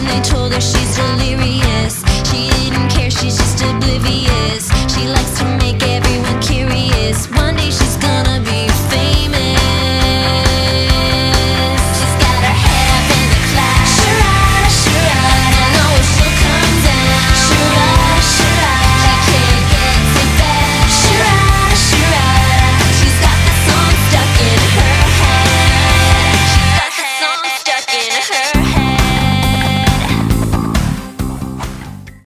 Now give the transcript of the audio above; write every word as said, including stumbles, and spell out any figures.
and they told her she's delirious. She didn't care, she's just oblivious. She likes to make every